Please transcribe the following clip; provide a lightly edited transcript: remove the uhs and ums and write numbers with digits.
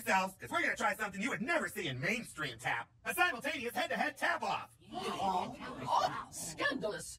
yourselves, because we're going to try something you would never see in mainstream tap. A simultaneous head-to-head tap-off.